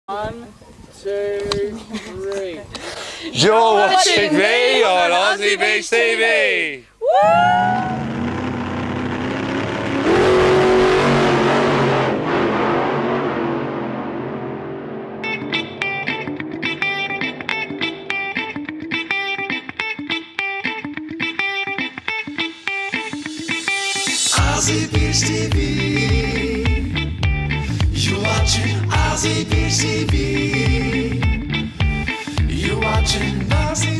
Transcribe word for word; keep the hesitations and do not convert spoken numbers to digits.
One, two, three. You're watching me on Aussie Beach T V! Aussie Beach T V. You're watching Aussie Beach T V. You're watching Aussie